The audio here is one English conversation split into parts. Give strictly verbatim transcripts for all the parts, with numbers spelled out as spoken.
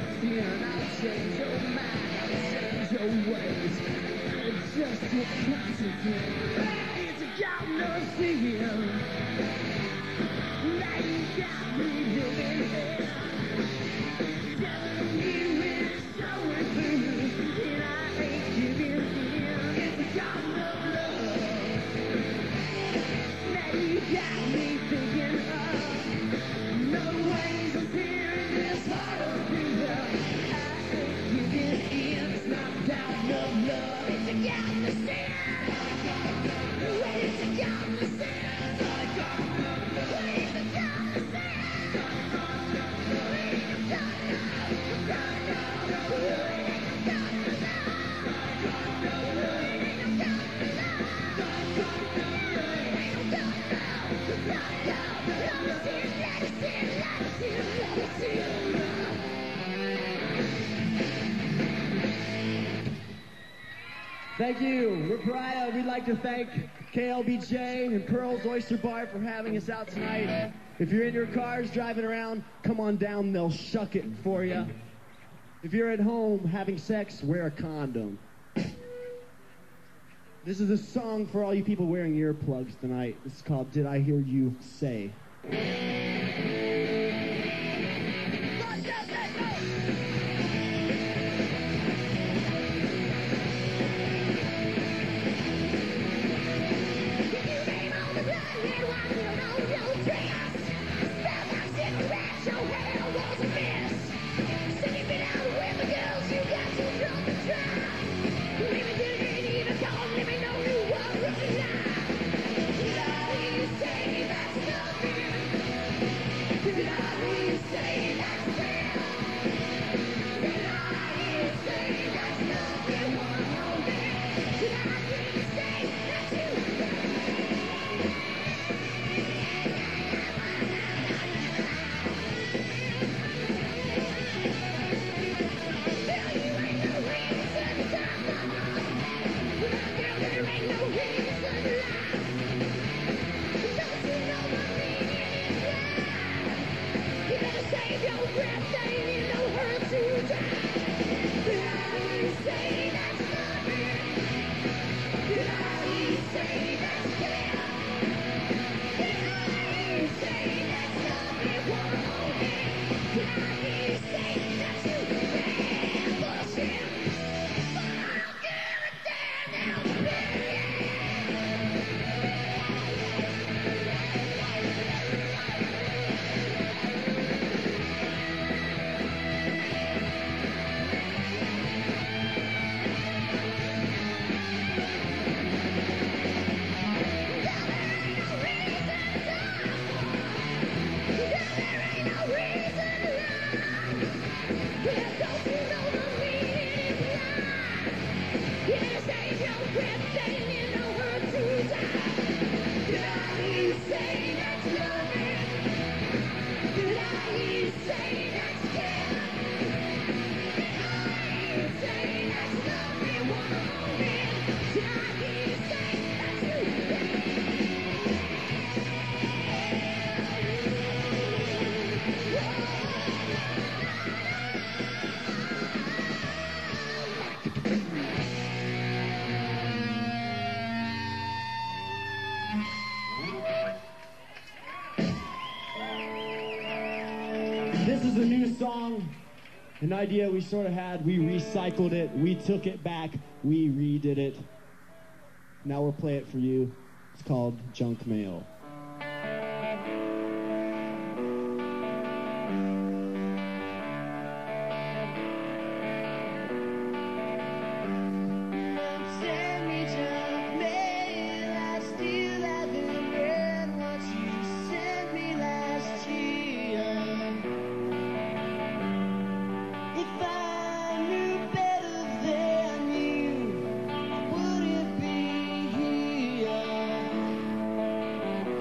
sin. I'll change your mind, I'll change your ways. It's just what concentrate. It's got no sin. Now you got me digging in. Telling me when it's showing through, and I ain't giving in. It's got no love. Now you got me thinking of no ways of hearing this heart of freedom. I ain't giving in. It's not down no love. It's a got the sin. When it's a got the sin. When it's a got the sin. Thank you. We're Pariah. We'd like to thank K L B J and Pearl's Oyster Bar for having us out tonight. If you're in your cars driving around, come on down. They'll shuck it for you. If you're at home having sex, wear a condom. This is a song for all you people wearing earplugs tonight. This is called Did I Hear You Say? This is a new song, an idea we sort of had. We recycled it, we took it back, we redid it. Now we'll play it for you. It's called Junk Mail. Would it be here?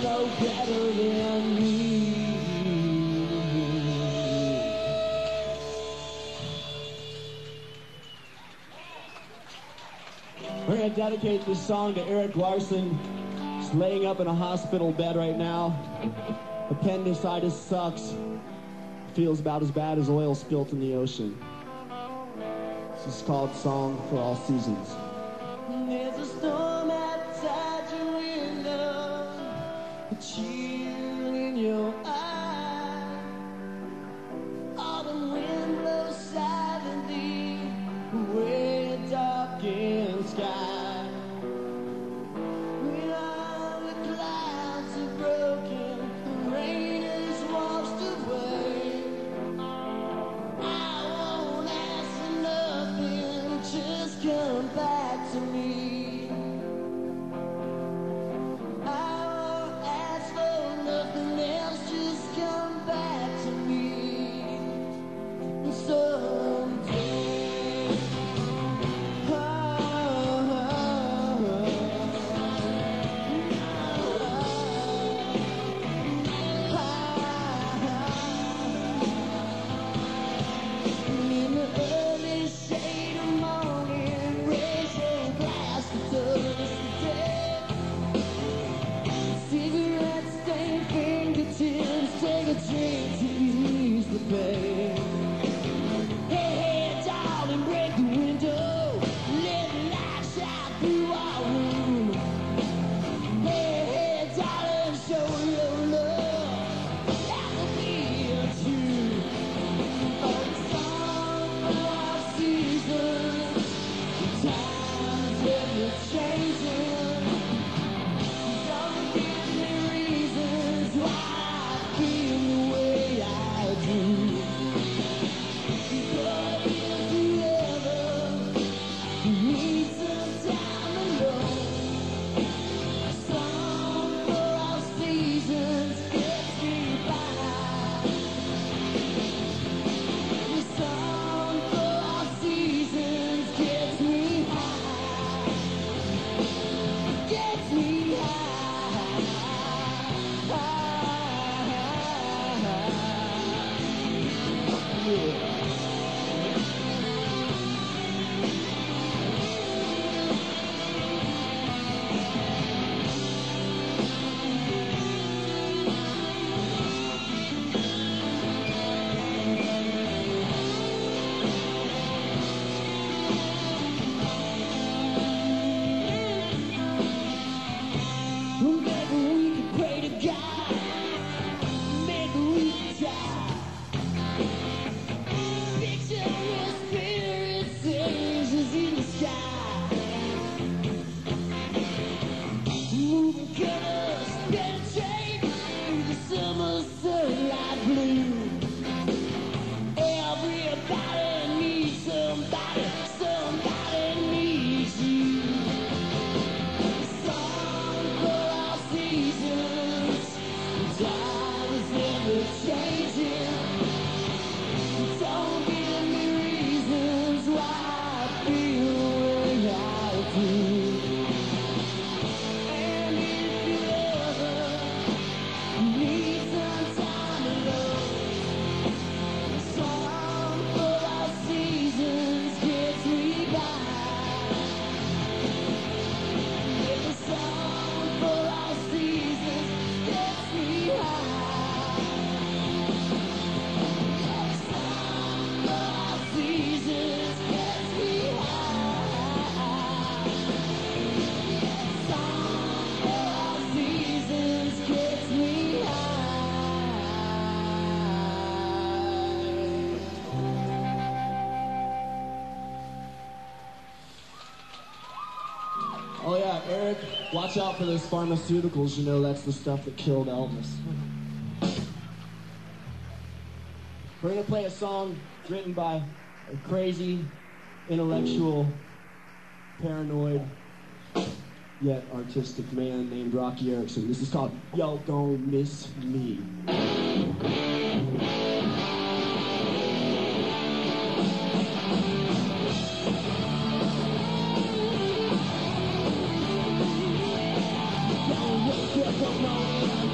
know better than me. We're going to dedicate this song to Eric Larson. He's laying up in a hospital bed right now. Appendicitis sucks. Feels about as bad as oil spilt in the ocean. This is called Song for All Seasons. There's a storm outside your window, a chill in your eye. Autumn wind blows silently away a darkened sky. When all the clouds are broken, the rain is washed away. I won't ask for nothing, just come back to me. I won't ask for nothing else, just come back to me. Someday, oh, oh, in the early shade of morning, raise your glass to toast the day. Cigarette stained fingertips, take a drink to ease the pain. Hey, hey, darling, break the window, let the light shine through our room. Hey, hey, darling, show your love, that will be a tune. Oh, the song for our seasons, the times when you're changing. Don't give me reasons why I feel the way I do. But if you ever need some time alone, a song for all seasons gets me by. The song for all seasons gets me high, gets me high, high. Yeah. Well, maybe we could pray to God, maybe we could die. Picture your spirit angels in the sky, moving colors penetrate through the summer sunlight blue. Everybody needs somebody, somebody needs you. Song for all seasons, time is ever changing. Don't give me reasons why I feel the way I do. And if you ever need some time alone, a song for all seasons gets me by. Yeah, the song for all seasons gets me high. Yeah, the song for all seasons gets me high. Yeah, the song for all seasons gets me high. Oh yeah, Eric, watch out for those pharmaceuticals. You know that's the stuff that killed Elvis. We're gonna play a song written by a crazy, intellectual, paranoid, yet artistic man named Rocky Erickson. This is called Y'all Don't Miss Me. Don't wake up, come on.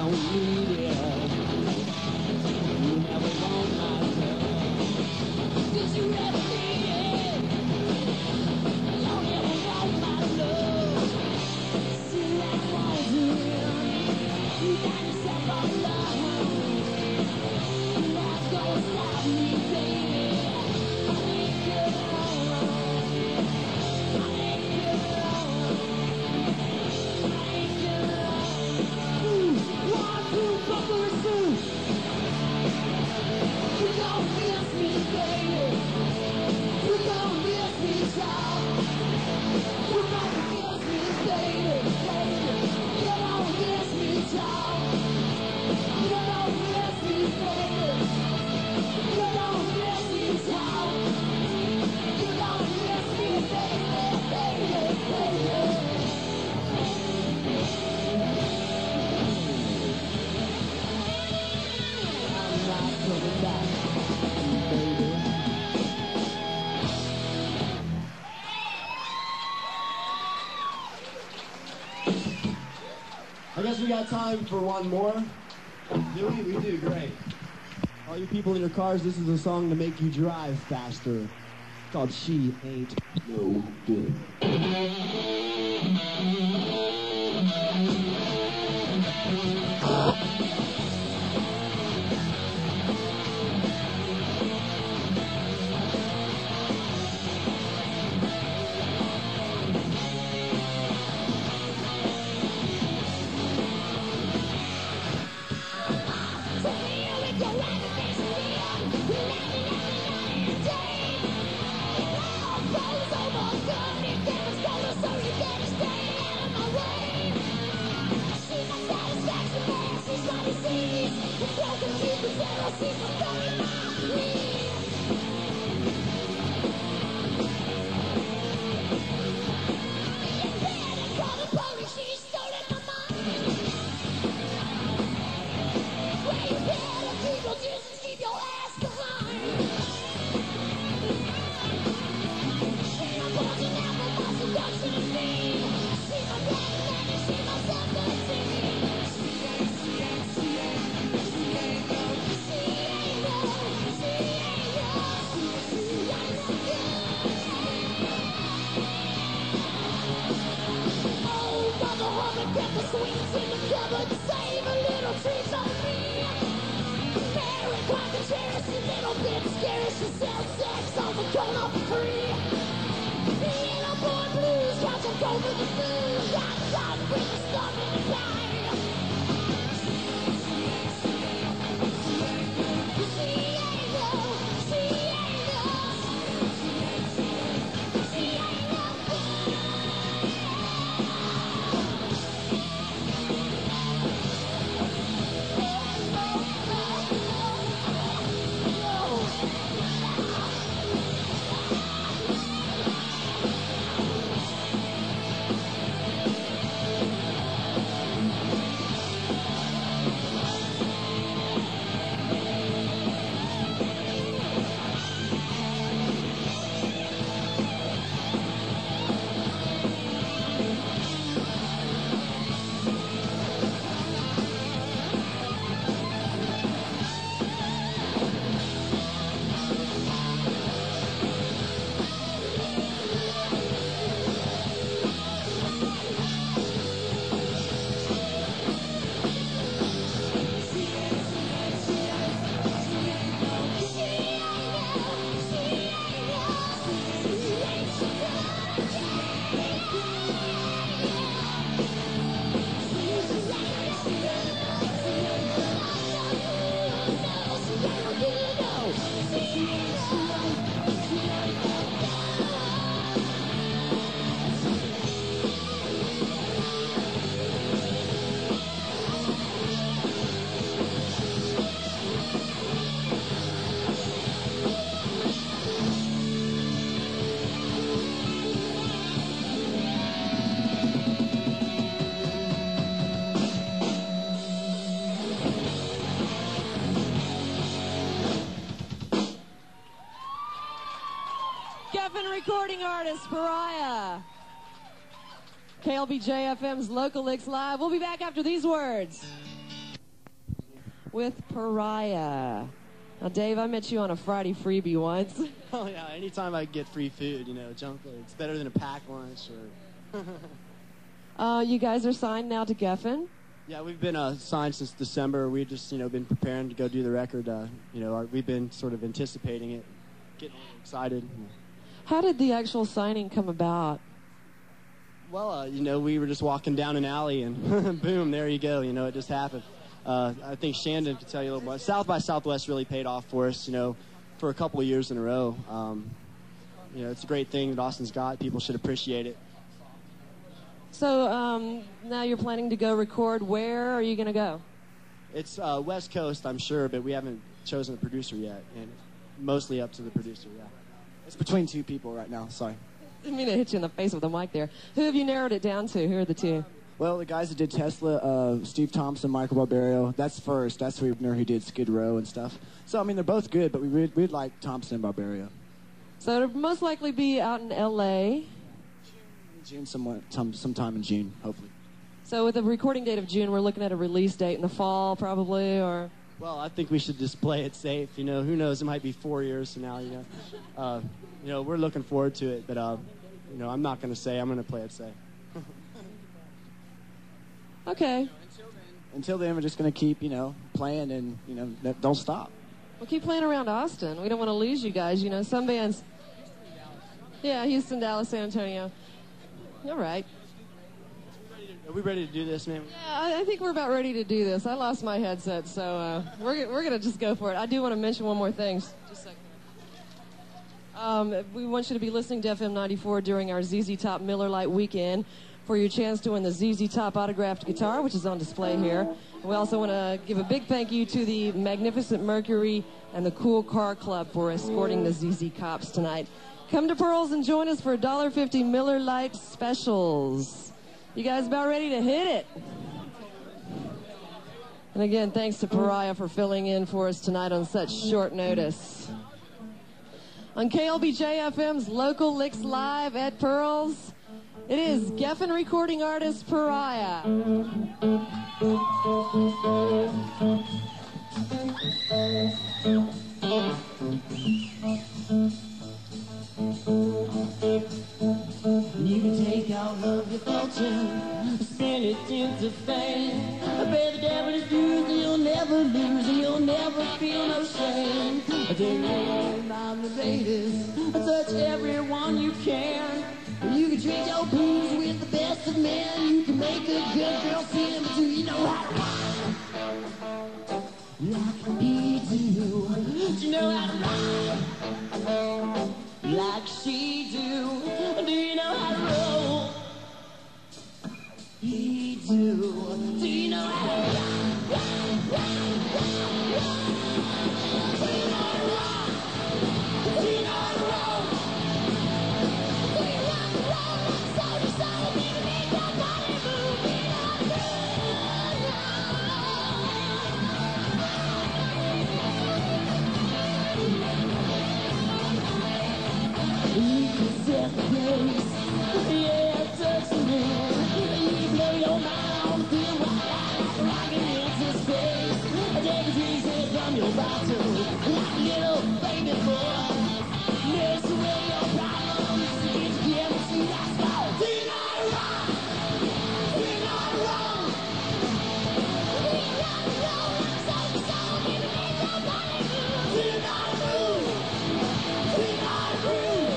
don't need it. You never want my love. Did you ever need it? You never want my love. See, I won't do it. You got yourself all alone. You're not gonna stop me, baby. I ain't good alone. I ain't good alone. I ain't good alone. Ooh, one, two, buckle and two. You don't miss me, baby. You don't miss me, child. You don't miss me, baby, baby. You don't miss me, child. You don't miss me, baby. You don't miss me, child. You don't miss me, baby, baby, baby. I'm not coming back, baby. I guess we got time for one more. Do we? We do, great. All you people in your cars, this is a song to make you drive faster. It's called She Ain't No Good. Recording artist, Pariah. K L B J F M's Local Licks Live. We'll be back after these words. with Pariah. Now, Dave, I met you on a Friday freebie once. Oh, yeah, anytime I get free food, you know, junk food, it's better than a packed lunch. Or uh, you guys are signed now to Geffen? Yeah, we've been uh, signed since December. We've just, you know, been preparing to go do the record. Uh, you know, our, we've been sort of anticipating it, getting excited. How did the actual signing come about? Well, uh, you know, we were just walking down an alley, and boom, there you go. You know, it just happened. Uh, I think Shandon could tell you a little more. South by Southwest really paid off for us, you know, for a couple of years in a row. Um, you know, it's a great thing that Austin's got. People should appreciate it. So um, now you're planning to go record. Where are you going to go? It's uh, West Coast, I'm sure, but we haven't chosen a producer yet, and mostly up to the producer, yeah. It's between two people right now, sorry. Didn't mean to hit you in the face with the mic there. Who have you narrowed it down to? Who are the two? Well, the guys that did Tesla, uh, Steve Thompson, Michael Barbario, that's first. That's who who did Skid Row and stuff. So, I mean, they're both good, but we we'd, we'd like Thompson and Barbario. So it'll most likely be out in L A June, somewhat, some, sometime in June, hopefully. So with a recording date of June, we're looking at a release date in the fall, probably, or... Well, I think we should just play it safe. You know, who knows? It might be four years from now, you know. Uh, you know, we're looking forward to it, but, uh, you know, I'm not going to say. I'm going to play it safe. Okay. Until then, we're just going to keep, you know, playing and, you know, don't stop. We'll keep playing around Austin. We don't want to lose you guys. You know, some bands... Yeah, Houston, Dallas, San Antonio. All right. Are we ready to do this, man? Yeah, I, I think we're about ready to do this. I lost my headset, so uh, we're, we're going to just go for it. I do want to mention one more thing. Just a second. Um, we want you to be listening to F M ninety-four during our Z Z Top Miller Lite weekend for your chance to win the Z Z Top autographed guitar, which is on display here. And we also want to give a big thank you to the Magnificent Mercury and the Cool Car Club for escorting the Z Z Cops tonight. Come to Pearls and join us for one dollar fifty Miller Lite specials. You guys about ready to hit it? And again, thanks to Pariah for filling in for us tonight on such short notice. On K L B J F M's Local Licks Live at Pearls, it is Geffen recording artist Pariah. You can take all of your fortune, spend it into fame. Pay the devil his dues, and you'll never lose, and you'll never feel no shame. Take all about the ladies, touch everyone you can. You can drink your booze with the best of men. You can make a good girl sin, but do you know how to ride? Like he do. Do you know how to ride? Like she do. Do you know how to roll? He do. Do you know how to ride? Ride, ride, ride, ride. Do you know how to ride? Do you know how to roll? Do you rock and roll like soda soda? Baby, make that body move. Do you know how to You can set the pace, yeah, touch the man. You can blow your mind on the good wild like rocking into space. Take a piece from your bottle, like a little baby boy. Nurse away your problems, get together, see that star. Do you know how to rock? Do you know how to roll? Do you know how to roll like soda soda? Baby, make your body move. Do you know how to move? Do you know how to groove?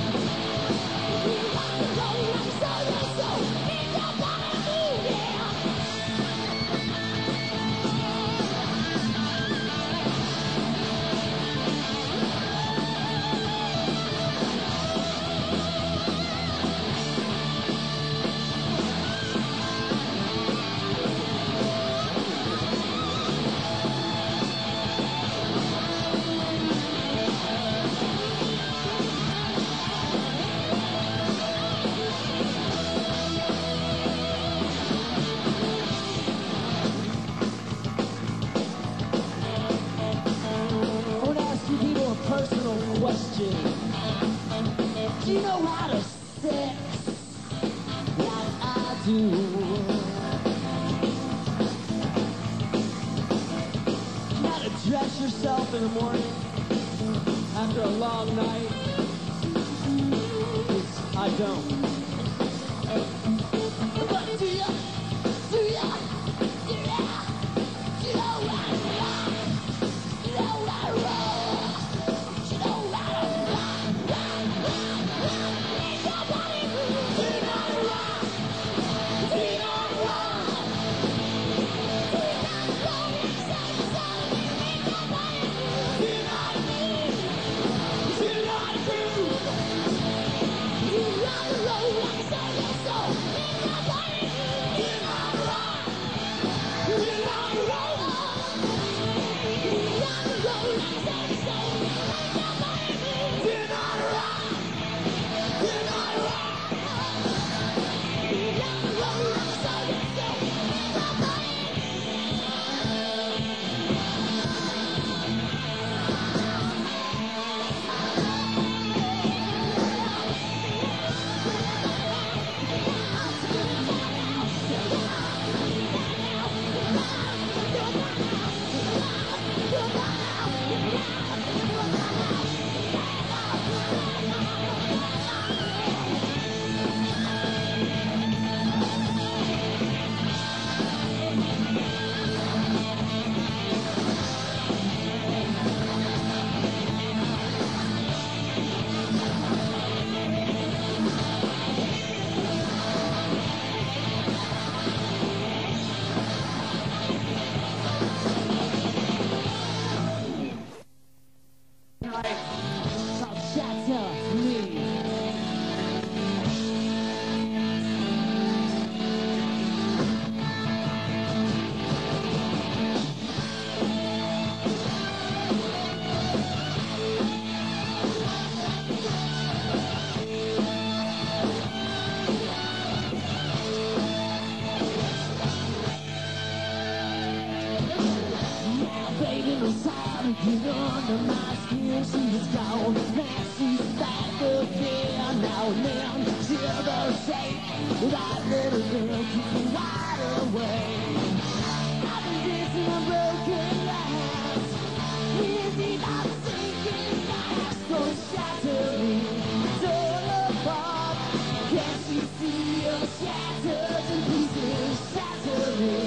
Personal question. Do you know how to sex like I do? yourself in the morning after a long night? 'Cause I don't. But do ya, do ya, do ya, do you know what I want? Do you know what I want? Do you know what I want? Want, want, want. Need somebody. Do you know what I want? Do you know what I want? Do you know what I want? Need somebody. Do you know what I mean? Do you know what I do? You run the road like a soldier, so need somebody. Do you know what I want? Do you know what I want? You run the road like a soldier, so need somebody. Do you know what I want? Do you know what I want? You run the road like a soldier, so need somebody. Shatter me. Baby, no time to get under my skin. She was gone, now she's back again. Now and then, she'll the shape. That little girl keeps me wide awake. I've been dancing on broken glass. Busy, I'm sinking fast. So shatter me, torn apart. Can't you see you're shattered in pieces? Shatter me.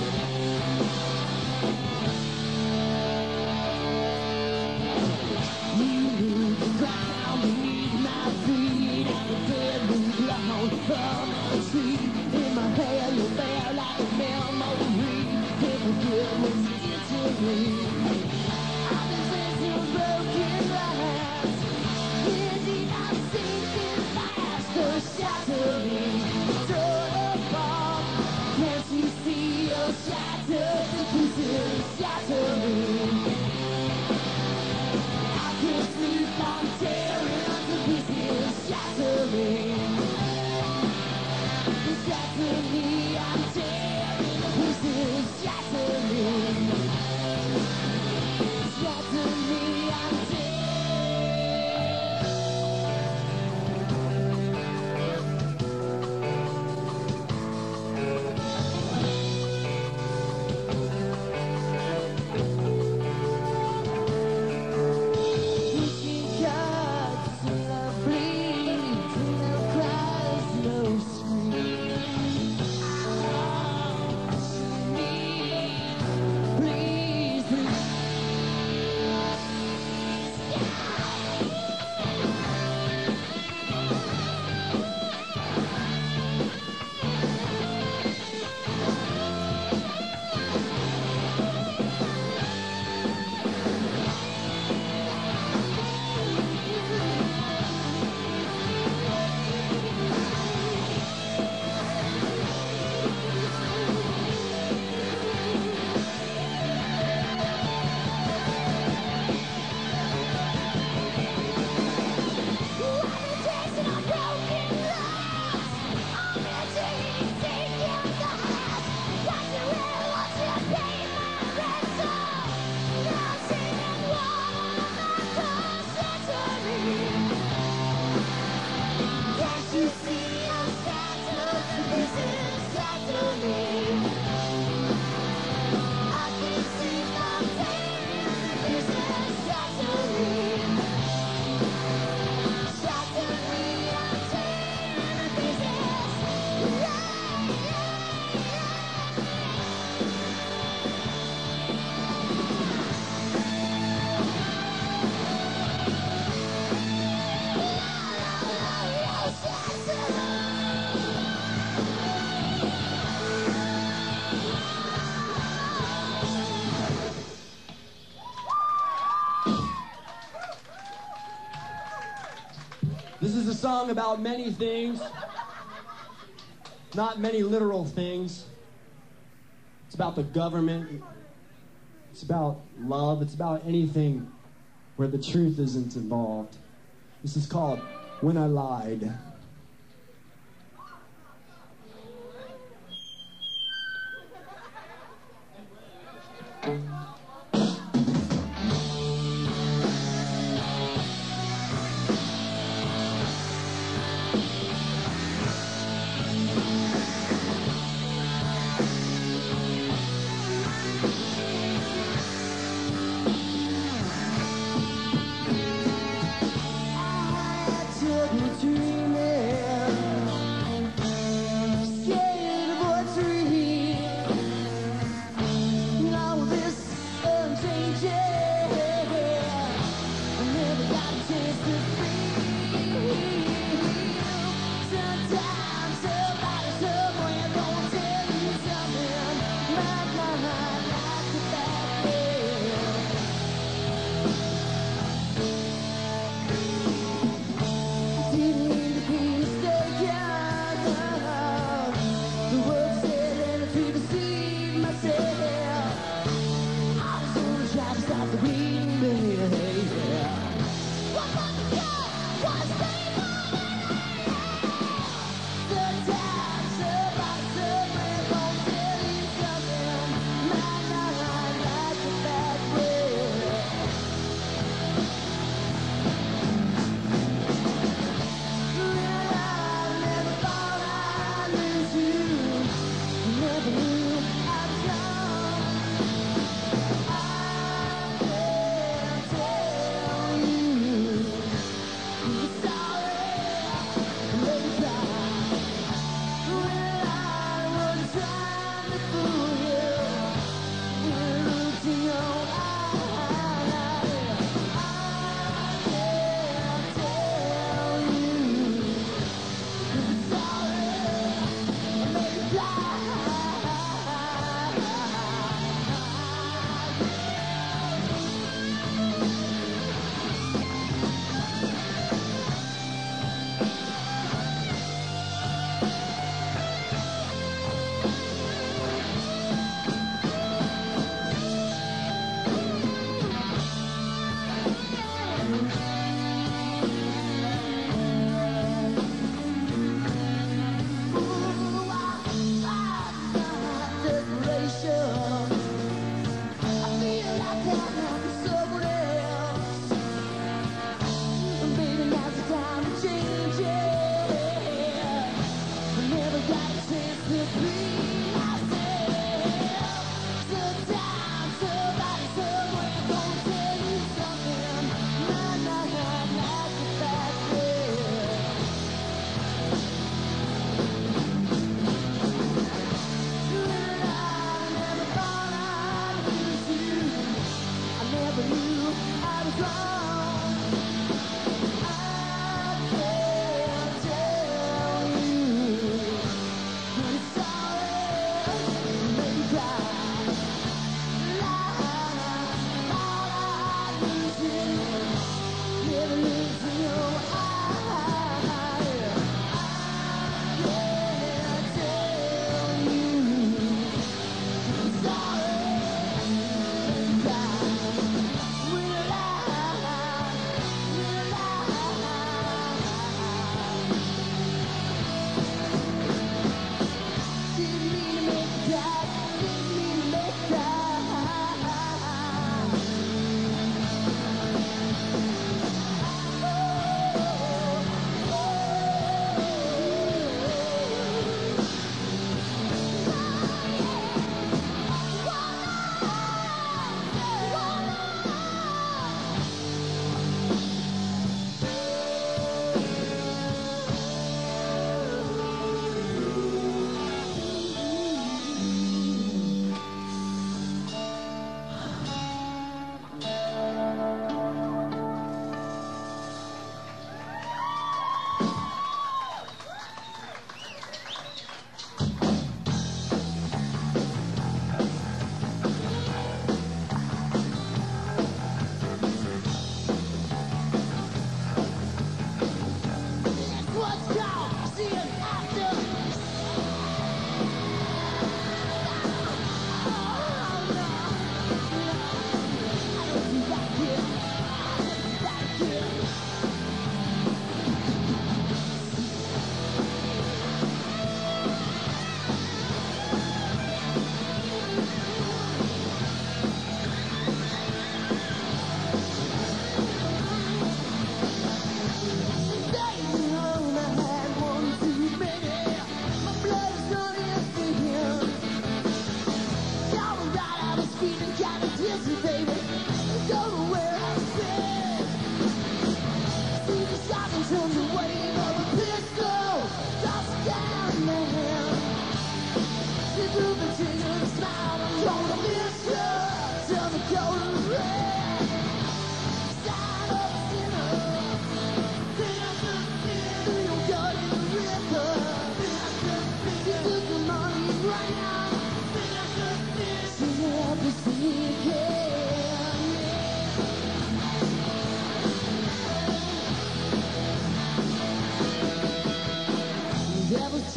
You move the ground beneath my feet, and the dead move long from the tree. In my hair, you're bare like a memory. Never good what you did to me. I've been dancing on broken glass. Indeed, I'm sinking fast. So shatter me, torn apart. Can't you see you're shattered in pieces? Shatter me. I'm tearing to pieces, shatter me. Shatter me, I'm tearing to pieces, shatter me. Shatter me, I'm Wishing cuts till I bleed, till I song about many things, not many literal things. It's about the government. It's about love. It's about anything where the truth isn't involved. This is called When I Lied. Didn't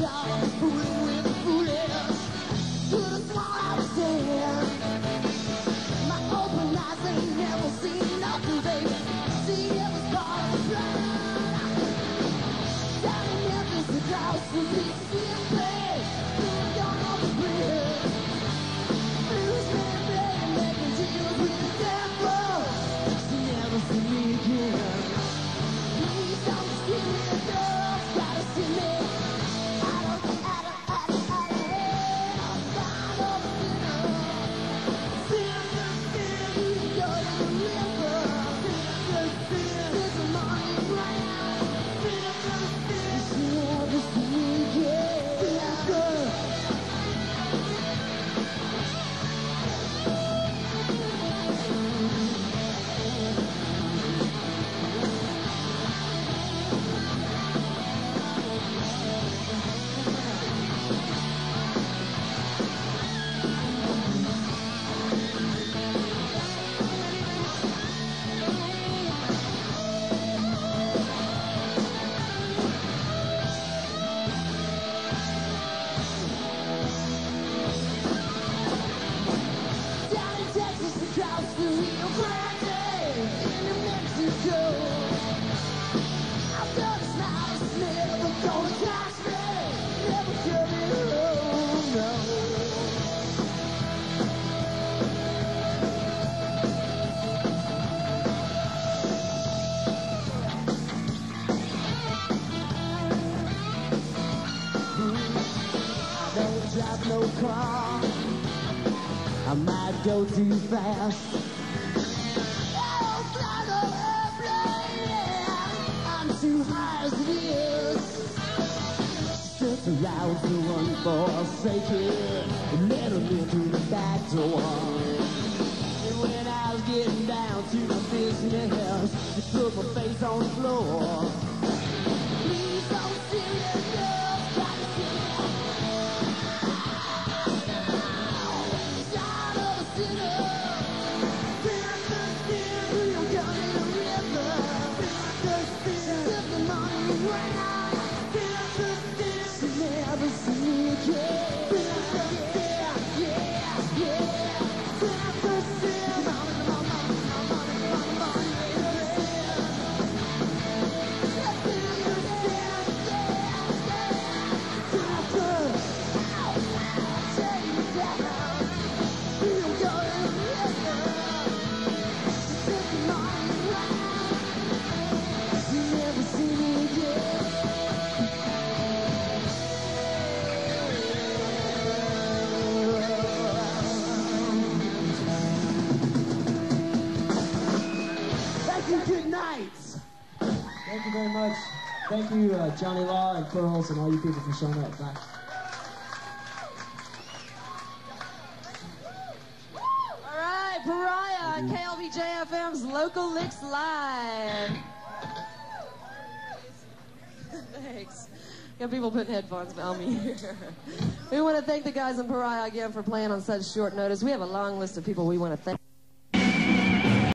child, fooling with the foolish. Could have sworn I was dead. My open eyes ain't never seen nothing, baby. See, it was part of the plan. Down in Memphis, the crowds from Mississippi place. Doing down on the bridge. Bluesman playing, making deals with the devil. She never see me again. Please don't give me a girl, gotta see me. I don't, I don't, I don't, I don't hell. Down over sinner. Sinner, sinner, you go to the river. Sinner, sinner, there's a money ground. Sinner, sinner, she never see me again. Sinner. Down in Texas, the crowds to Rio Grande. In New Mexico, I've got a smile, a smell, but don't catch me. Never coming home, no. I don't drive no car. I might go too fast. I don't fly no airplane. I'm too high as it is. Just allows the one forsaken. Let him in through the back door. And when I was getting down to my business, just put my face on the floor. Please don't see me, girl. Try to see me. Down of a sinner. Sinner, sinner, we don't go to the river. Sinner, sinner, took the money and ran out. Sinner, sinner, she never see me again. Sinner, yeah, yeah, yeah. Sinner, sinner, money, money, money, money, money, money, yeah. Sinner, sinner, yeah, yeah. Sinner, take me down. We don't go to the river. Took the money and ran out. You never see me again. Thank you, good night. Thank you very much. Thank you, uh, Johnny Law and Pearls and all you people for showing up. Bye. All right, Pariah on K L B J F M's Local Licks Live. Thanks. Got people putting headphones on me here. We want to thank the guys in Pariah again for playing on such short notice. We have a long list of people we want to thank.